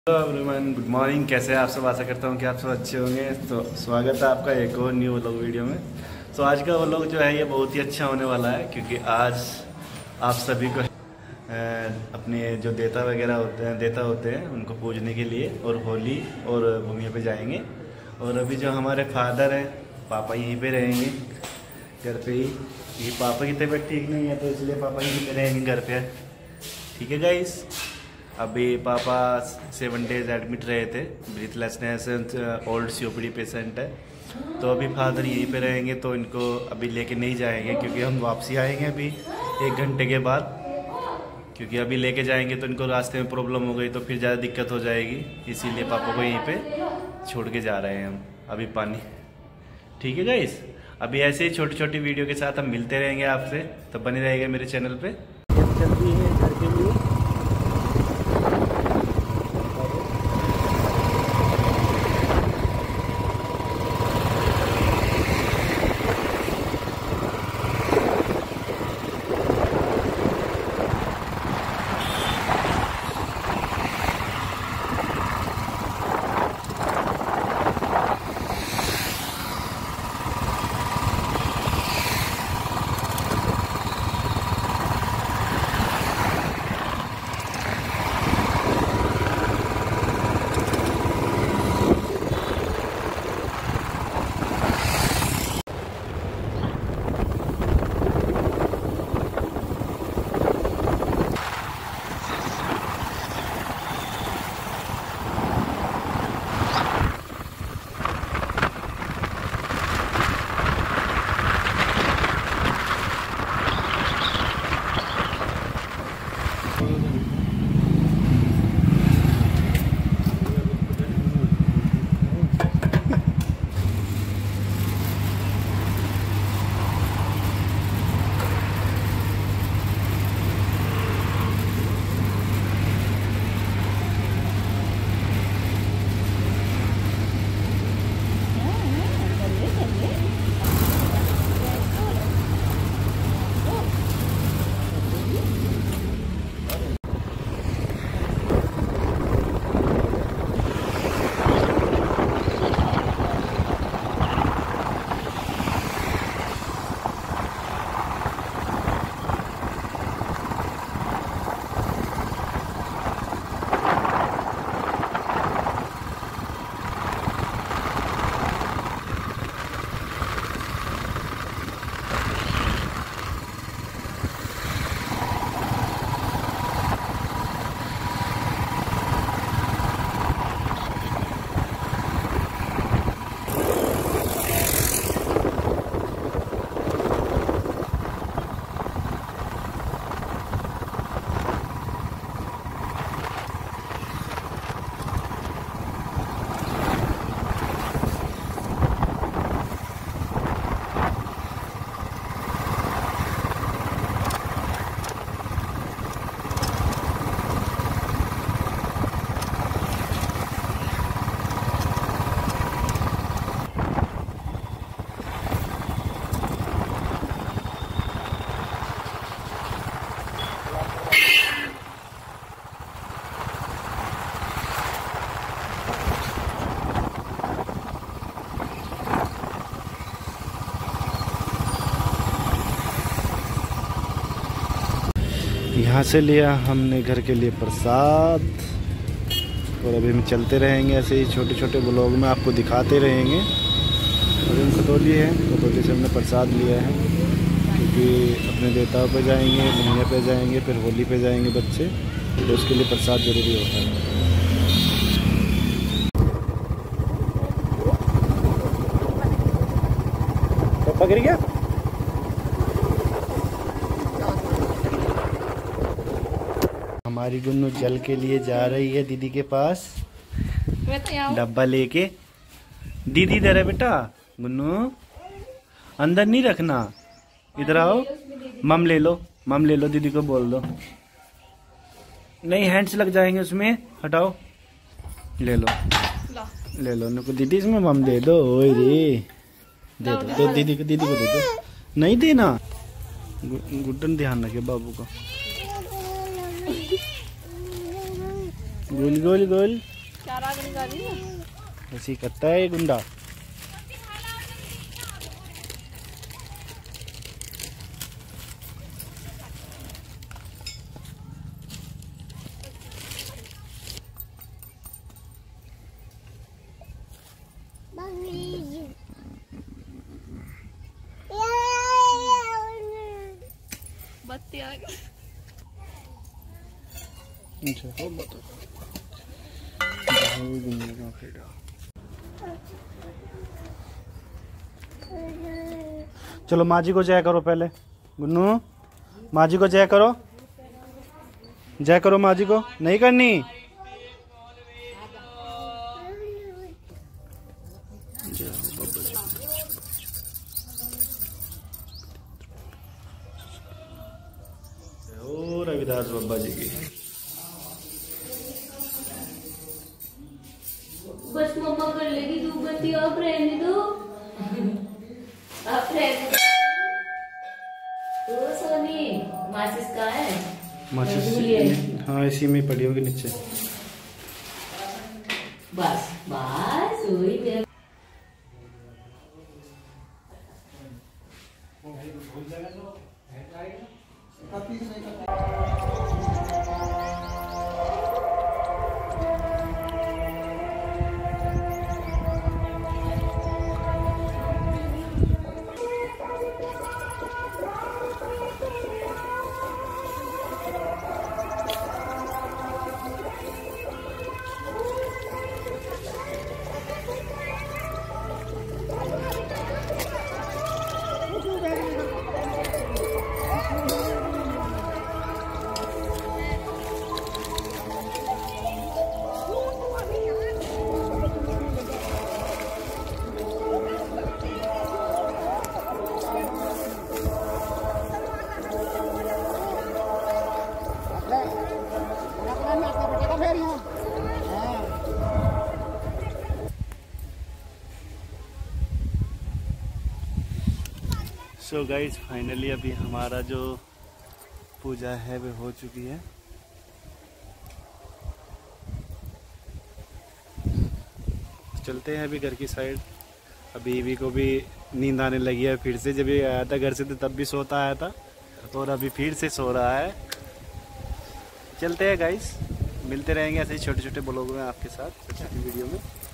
Hello everyone, good morning. कैसे हैं आप सब? आशा करता हूँ कि आप सब अच्छे होंगे। तो स्वागत है आपका एक और न्यू व्लॉग वीडियो में। तो आज का व्लॉग जो है ये बहुत ही अच्छा होने वाला है, क्योंकि आज आप सभी को अपने जो देवता होते हैं उनको पूजने के लिए और होली और भूमि पे जाएंगे। और अभी जो हमारे फादर हैं, पापा यहीं पे रहेंगे घर पे ही। ये पापा की तबीयत ठीक नहीं है तो इसलिए पापा यहीं पे रहेंगे घर पे। ठीक है गाइस। अभी पापा 7 डेज एडमिट रहे थे, ब्रीथलेसनेस, ओल्ड सीओपीडी पेशेंट है। तो अभी फादर यहीं पे रहेंगे, तो इनको अभी लेके नहीं जाएंगे क्योंकि हम वापसी आएंगे अभी 1 घंटे के बाद। क्योंकि अभी लेके जाएंगे तो इनको रास्ते में प्रॉब्लम हो गई तो फिर ज़्यादा दिक्कत हो जाएगी, इसीलिए पापा को यहीं पे छोड़ के जा रहे हैं हम अभी पानी। ठीक है गाइस। अभी ऐसे ही छोटी छोटी वीडियो के साथ हम मिलते रहेंगे आपसे, तो बने रहेगा मेरे चैनल पे। चलती है घर के लिए। यहाँ से लिया हमने घर के लिए प्रसाद, और अभी हम चलते रहेंगे ऐसे ही छोटे छोटे ब्लॉग में आपको दिखाते रहेंगे। अभी हम कटोली है, कटोली से हमने प्रसाद लिया है क्योंकि अपने देवताओं पे जाएंगे, भूमि पे जाएंगे, फिर होली पे जाएंगे बच्चे, तो उसके लिए प्रसाद जरूरी होता है। तो पकड़ गया। हमारी गुन्नू जल के लिए जा रही है दीदी के पास, डब्बा लेके। दीदी इधर है बेटा। गुन्नू अंदर नहीं रखना, इधर आओ। मम ले लो, मम ले लो, दीदी को बोल दो। नहीं, हैंड्स लग जाएंगे उसमें, हटाओ। ले लो, ले लो। नुको दीदी इसमें मम दे दो। ओए रे, दे दो, दो दीदी को दे दो। नहीं देना, गुड्डन ध्यान रखे बाबू का। गोल गोल गोल। ऐसी करता है ये गुंडा। बत्ती आ गई। चलो माँ जी को जय करो पहले। गुन्नू माँ जी को जय करो, जय करो माँ जी को। नहीं करनी? ओ रविदास बाबा जी की। बस मम्मा कर लेगी धूपबत्ती। आप रहने दो, आप रहने दो। ओ सोनी, माचिस कहाँ है? माचिस हाँ इसी में पड़ी होगी नीचे। बस बस वही मेरा। सो गाइज फाइनली अभी हमारा जो पूजा है वो हो चुकी है। चलते हैं अभी घर की साइड। अभी ईवी को भी नींद आने लगी है फिर से। जब ये आया था घर से तो तब भी सोता आया था और अभी फिर से सो रहा है। चलते हैं गाइज, मिलते रहेंगे ऐसे ही छोटे छोटे ब्लॉग में आपके साथ, छोटी वीडियो में।